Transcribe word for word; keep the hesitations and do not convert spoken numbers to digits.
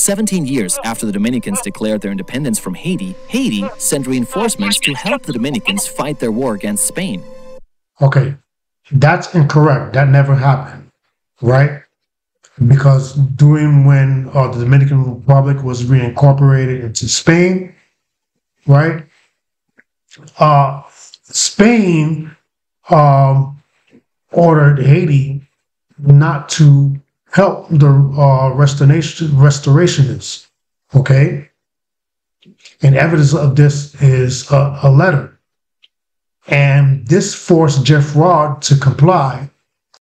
seventeen years after the Dominicans declared their independence from Haiti, Haiti sent reinforcements to help the Dominicans fight their war against Spain. Okay, that's incorrect. That never happened, right? Because during when uh, the Dominican Republic was reincorporated into Spain, right? Uh, Spain um, ordered Haiti not to help the uh, restoration restorationists, okay? And evidence of this is a, a letter. And this forced Geffrard to comply